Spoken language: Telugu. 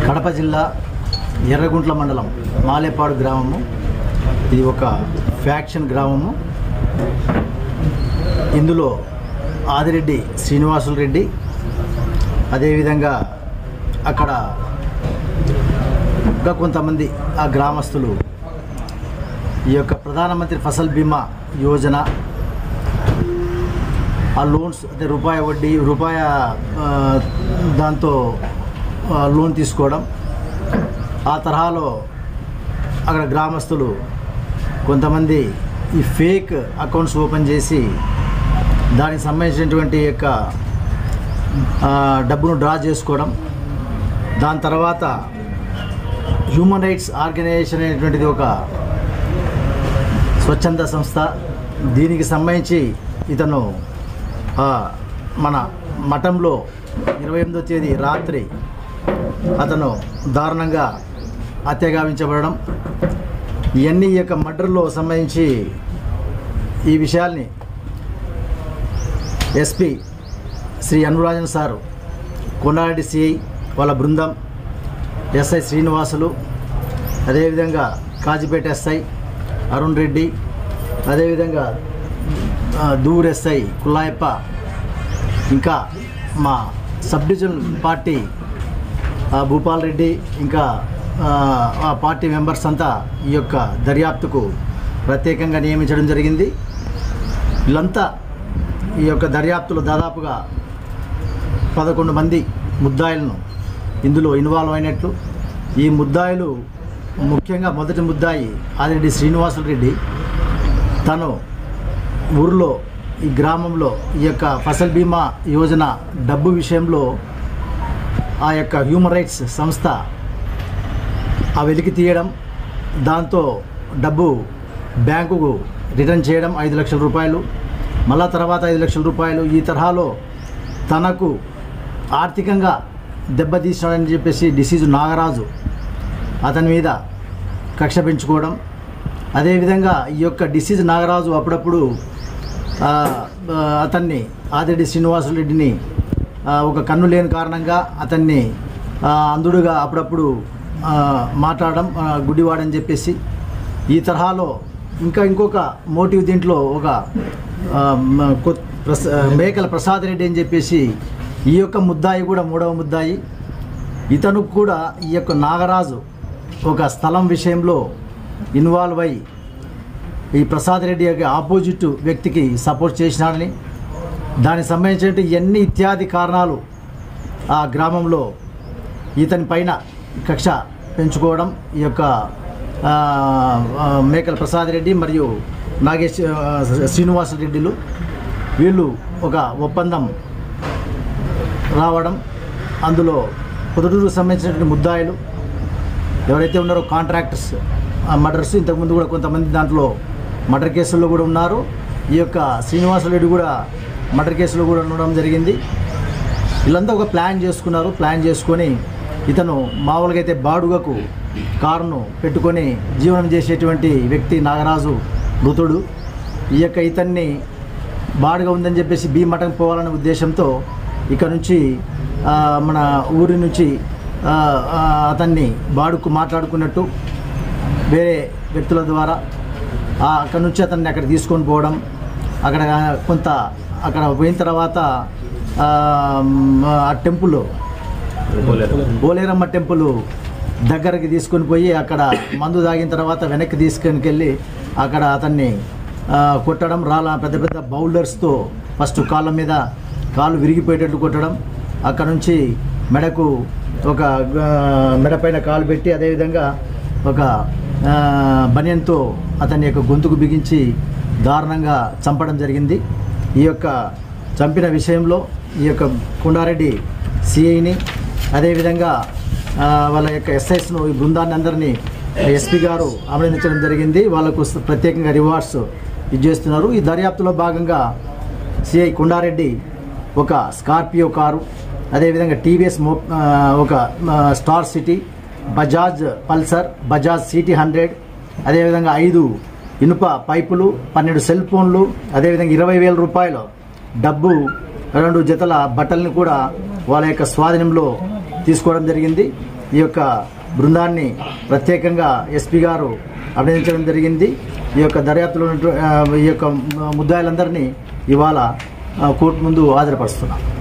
కడప జిల్లా ఎర్రగుంట్ల మండలం మాలేపాడు గ్రామము. ఇది ఒక ఫ్యాక్షన్ గ్రామము. ఇందులో ఆదిరెడ్డి శ్రీనివాసులు రెడ్డి, అదేవిధంగా అక్కడ ఇంకా కొంతమంది ఆ గ్రామస్తులు ఈ యొక్క ప్రధానమంత్రి ఫసల్ బీమా యోజన ఆ లోన్స్, అంటే రూపాయి వడ్డీ, రూపాయి దాంతో లోన్ తీసుకోవడం, ఆ తరహాలో అక్కడ గ్రామస్తులు కొంతమంది ఈ ఫేక్ అకౌంట్స్ ఓపెన్ చేసి దానికి సంబంధించినటువంటి యొక్క డబ్బును డ్రా చేసుకోవడం. దాని తర్వాత హ్యూమన్ రైట్స్ ఆర్గనైజేషన్ అనేటువంటిది ఒక స్వచ్ఛంద సంస్థ. దీనికి సంబంధించి ఇతను మన మఠంలో 28వ తేదీ రాత్రి అతను దారుణంగా హత్యగావించబడడం, ఇవన్నీ ఈ యొక్క మర్డర్లో సంబంధించి ఈ విషయాల్ని SP Shri Anurajan sir, Kondareddy CI వాళ్ళ బృందం, ఎస్ఐ శ్రీనివాసులు, అదేవిధంగా కాజీపేట ఎస్ఐ అరుణ్ రెడ్డి, అదేవిధంగా దూర్ ఎస్ఐ కుల్లాయప్ప, ఇంకా మా sub division party Bhupal Reddy, ఇంకా ఆ పార్టీ మెంబర్స్ అంతా ఈ యొక్క దర్యాప్తుకు ప్రత్యేకంగా నియమించడం జరిగింది. వీళ్ళంతా ఈ యొక్క దర్యాప్తులో దాదాపుగా 11 మంది ముద్దాయిలను ఇందులో ఇన్వాల్వ్ అయినట్లు. ఈ ముద్దాయిలు ముఖ్యంగా మొదటి ముద్దాయి ఆదిరెడ్డి శ్రీనివాసులు రెడ్డి, తను ఊరిలో ఈ గ్రామంలో ఈ యొక్క ఫసల్ బీమా యోజన డబ్బు విషయంలో ఆ యొక్క హ్యూమన్ రైట్స్ సంస్థ ఆ వెలికి తీయడం, దాంతో డబ్బు బ్యాంకుకు రిటర్న్ చేయడం 5 లక్షల రూపాయలు, మళ్ళా తర్వాత 5 లక్షల రూపాయలు, ఈ తరహాలో తనకు ఆర్థికంగా దెబ్బతీసినాడని చెప్పేసి డిసీజు నాగరాజు అతని మీద కక్ష పెంచుకోవడం. అదేవిధంగా ఈ యొక్క డిసీజ్ నాగరాజు అప్పుడప్పుడు అతన్ని ఆదిరెడ్డి శ్రీనివాసులు రెడ్డిని ఒక కన్ను లేని కారణంగా అతన్ని అంధుడుగా అప్పుడప్పుడు మాట్లాడడం, గుడ్డివాడని చెప్పేసి ఈ తరహాలో ఇంకొక మోటివ్ దీంట్లో ఒక మేకల ప్రసాద్ రెడ్డి అని చెప్పేసి ఈ యొక్క ముద్దాయి కూడా 3వ ముద్దాయి. ఇతను కూడా ఈ యొక్క నాగరాజు ఒక స్థలం విషయంలో ఇన్వాల్వ్ అయ్యి ఈ ప్రసాద్ రెడ్డి యొక్క ఆపోజిట్ వ్యక్తికి సపోర్ట్ చేసినాడని, దానికి సంబంధించిన ఎన్ని ఇత్యాది కారణాలు ఆ గ్రామంలో ఇతని పైన కక్ష పెంచుకోవడం ఈ యొక్క మేకల ప్రసాద్ రెడ్డి మరియు శ్రీనివాస రెడ్డిలు వీళ్ళు ఒక ఒప్పందం రావడం, అందులో పొద్దుటూరుకు సంబంధించినటువంటి ముద్దాయిలు ఎవరైతే ఉన్నారో కాంట్రాక్టర్స్ మర్డర్స్, ఇంతకుముందు కూడా కొంతమంది దాంట్లో మర్డర్ కేసుల్లో కూడా ఉన్నారు. ఈ యొక్క శ్రీనివాసరెడ్డి కూడా మర్డర్ కేసులో కూడా ఉండడం జరిగింది. వీళ్ళంతా ఒక ప్లాన్ చేసుకున్నారు. ప్లాన్ చేసుకొని ఇతను మామూలుగా అయితే బాడుగకు కారును పెట్టుకొని జీవనం చేసేటువంటి వ్యక్తి నాగరాజు మృతుడు. ఈ యొక్క ఇతన్ని బాడుగ ఉందని చెప్పేసి బి మఠం పోవాలనే ఉద్దేశంతో ఇక్కడ నుంచి మన ఊరి నుంచి అతన్ని బాడుకు మాట్లాడుకున్నట్టు వేరే వ్యక్తుల ద్వారా అక్కడ నుంచి అతన్ని అక్కడ తీసుకొని పోవడం, అక్కడ కొంత అక్కడ పోయిన తర్వాత ఆ టెంపుల్ బోలేరమ్మ టెంపుల్ దగ్గరికి తీసుకొని పోయి అక్కడ మందు తాగిన తర్వాత వెనక్కి తీసుకొని వెళ్ళి అక్కడ అతన్ని కొట్టడం, పెద్ద పెద్ద బౌల్డర్స్తో ఫస్ట్ కాళ్ళ మీద కాళ్ళు విరిగిపోయేటట్టు కొట్టడం, అక్కడ నుంచి మెడకు ఒక మెడ పైన కాలు పెట్టి అదేవిధంగా ఒక బనియన్తో అతని యొక్క గొంతుకు బిగించి దారుణంగా చంపడం జరిగింది. ఈ యొక్క చంపిన విషయంలో ఈ యొక్క కొండారెడ్డి సిఐని అదేవిధంగా వాళ్ళ యొక్క ఎస్ఐస్ను ఈ బృందాన్ని అందరినీ ఎస్పీ గారు అభినందించడం జరిగింది. వాళ్ళకు ప్రత్యేకంగా రివార్డ్స్ ఇచ్చేస్తున్నారు. ఈ దర్యాప్తులో భాగంగా సిఐ కొండారెడ్డి ఒక స్కార్పియో కారు, అదేవిధంగా టీవీఎస్ ఒక star city, Bajaj Pulsar, Bajaj city 100, అదేవిధంగా 5 ఇనుప పైపులు, 12 సెల్ ఫోన్లు, అదేవిధంగా 20,000 రూపాయలు డబ్బు, 2 జతల బట్టలను కూడా వాళ్ళ యొక్క స్వాధీనంలో తీసుకోవడం జరిగింది. ఈ యొక్క బృందాన్ని ప్రత్యేకంగా ఎస్పీ గారు అభినందించడం జరిగింది. ఈ యొక్క దర్యాప్తులో ఈ యొక్క ముద్దాయిలందరినీ ఇవాళ కోర్టు ముందు హాజరుపరుస్తున్నాం.